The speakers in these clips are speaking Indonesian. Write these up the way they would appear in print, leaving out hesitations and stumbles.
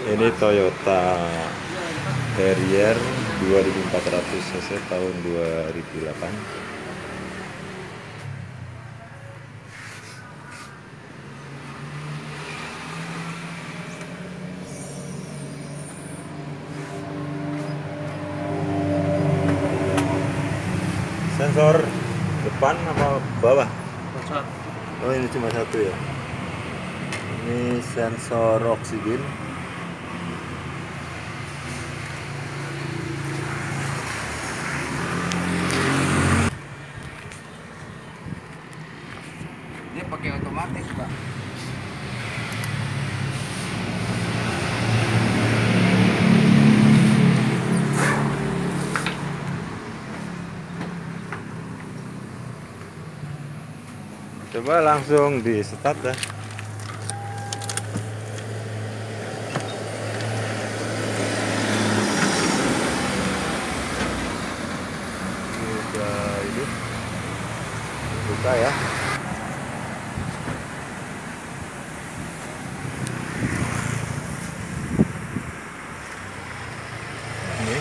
Ini Toyota Harrier 2400 cc tahun 2008. Sensor depan apa bawah? Oh, ini cuma satu ya. Ini sensor oksigen. Dia pakai otomatis, Pak. Coba langsung di start dah. Udah ini buka ya. Ini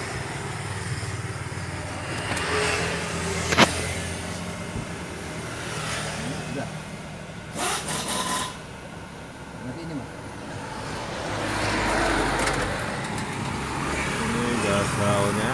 Udah. Nanti ini, Mas. ini gas raunnya.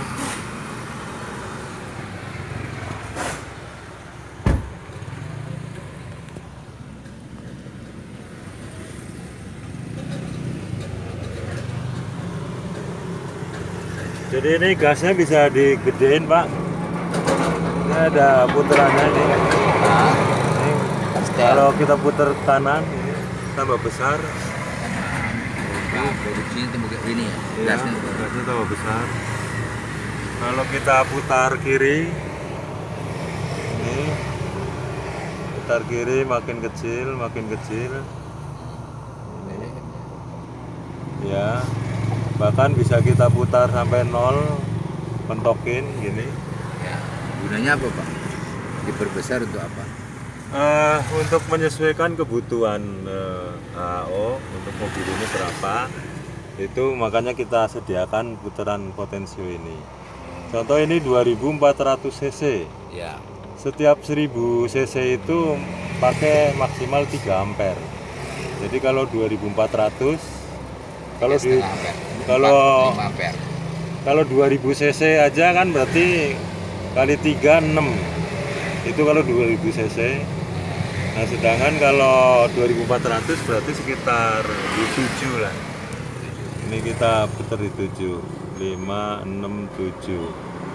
Jadi ini gasnya bisa digedein, Pak. Ini ada putarannya ini. Ini kalau kita putar kanan ini tambah besar. Nah, produksinya tembok kayak gini ya. Iya, gasnya tambah besar. Kalau kita putar kiri, ini putar kiri makin kecil, makin kecil. Ini, ya, bahkan bisa kita putar sampai 0, pentokin gini. Ya. Gunanya apa, Pak? Diperbesar untuk apa? Untuk menyesuaikan kebutuhan AO untuk mobil ini berapa, itu makanya kita sediakan putaran potensio ini. Contoh ini 2400 cc. Ya. Setiap 1000 cc itu pakai maksimal 3 ampere. Jadi kalau 2400, kalau di kalau 5 ampere. kalau 2000 cc aja kan berarti kali 3 6. Itu kalau 2000 cc. Nah, sedangkan kalau 2400 berarti sekitar di 7 lah. Ini kita putar di 7, 5, 6, 7.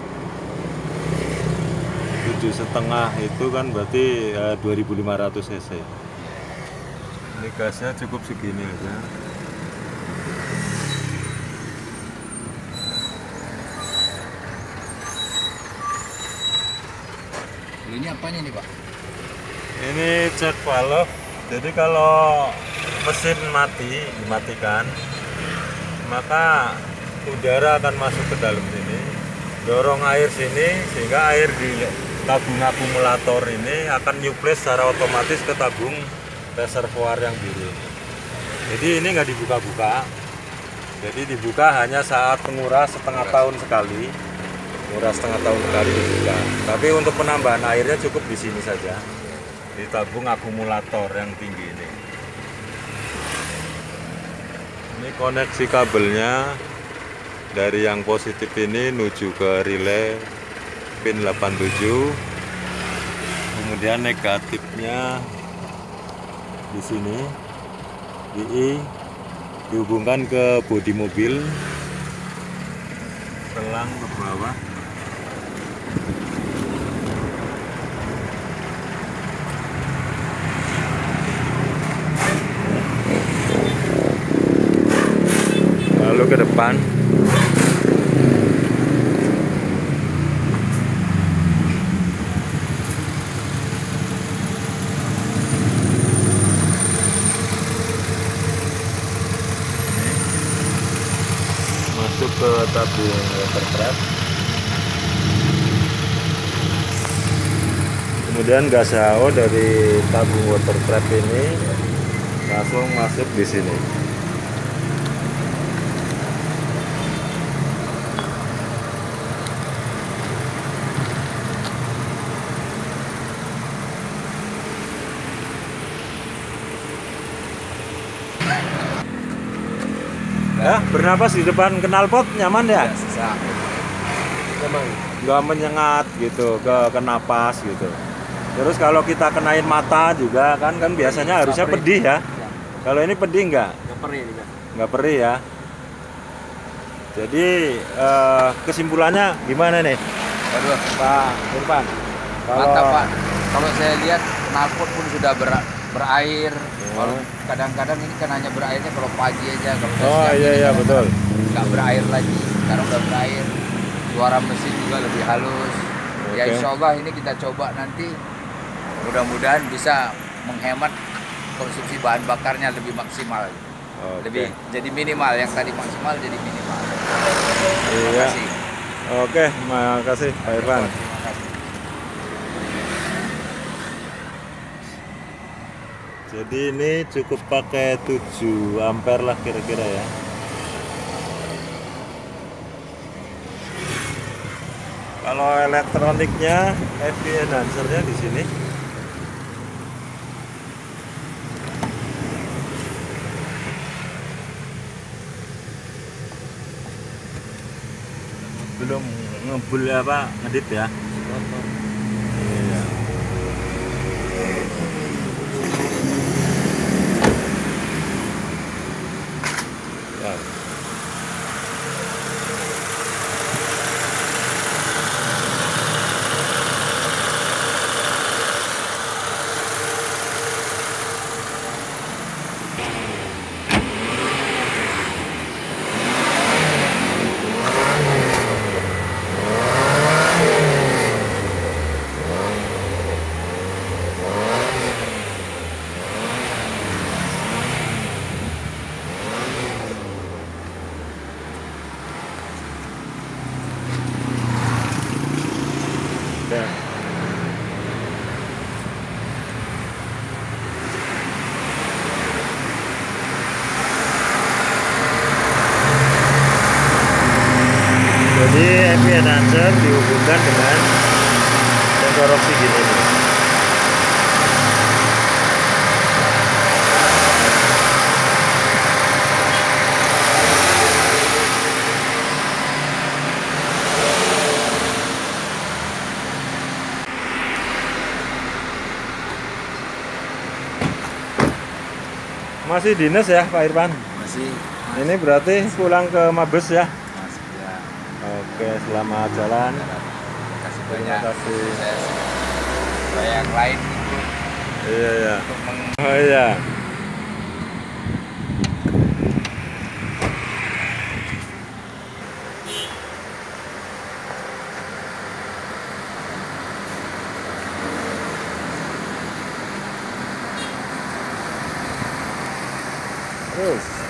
7,5 itu kan berarti 2500 cc. Ini gasnya cukup segini aja. Ini apanya nih, Pak? Ini cek valve. Jadi kalau mesin mati, dimatikan, maka udara akan masuk ke dalam sini, dorong air sini, sehingga air di tabung akumulator ini akan nyuplai secara otomatis ke tabung reservoir yang biru ini. Jadi ini nggak dibuka-buka. Jadi dibuka hanya saat penguras setengah tahun sekali. Penguras setengah tahun sekali dibuka. Tapi untuk penambahan airnya cukup di sini saja, di tabung akumulator yang tinggi ini. Ini koneksi kabelnya dari yang positif ini menuju ke relay pin 87. Kemudian negatifnya di sini, di I, dihubungkan ke bodi mobil, selang ke bawah. Lalu ke depan. Masuk ke tabung water trap. Kemudian gas HO dari tabung water trap ini langsung masuk di sini. Ya, bernapas di depan knalpot nyaman ya? Tidak susah. Memang. Nggak menyengat gitu ke napas gitu. Terus kalau kita kenain mata juga kan biasanya harusnya perih. pedih ya. Ya. Kalau ini pedih nggak? Nggak perih juga. Nggak perih ya. Jadi kesimpulannya gimana nih Waduh, Pak Irfan? mantap Pak. Kalau saya lihat knalpot pun sudah berair. Kalau kadang-kadang ini kan hanya berairnya kalau pagi aja. Kalau udah Oh siang iya ini iya kan betul. nggak berair lagi. Sekarang udah berair. Suara mesin juga lebih halus. Ya Oke. insya Allah ini kita coba nanti. Mudah-mudahan bisa menghemat konsumsi bahan bakarnya lebih maksimal. Oke. Lebih jadi minimal, yang tadi maksimal jadi minimal. Terima Iya. kasih. Oke, makasih Pak Irfan. Terima kasih. Jadi ini cukup pakai 7 ampere lah kira-kira ya. Kalau elektroniknya EV enhancer-nya di sini. Belum ngebul apa ngedip ya. Iya. Ya. Ya. Jadi EV enhancer dihubungkan dengan sensor oksigen ini. Masih dinas ya Pak Irfan? Masih. Ini berarti pulang ke Mabes ya? Masih ya. Oke, selamat jalan. Terima kasih Terima banyak. kasih. Saya yang lain itu Iya ya. untuk Oh iya. Terus.